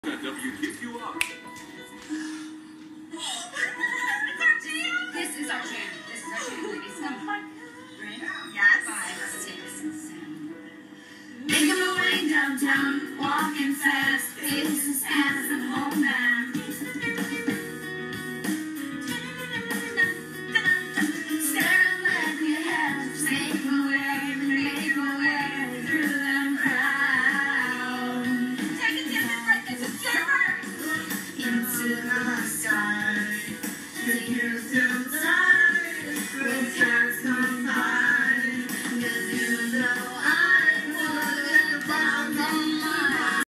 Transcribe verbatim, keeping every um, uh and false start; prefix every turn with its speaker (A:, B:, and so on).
A: W Q Q R.
B: This is our jam. This is our jam, ladies. Come on. Ready?
C: Yes.
B: Five, six, seven.
D: Making my way downtown, walking fast, faces as the moment.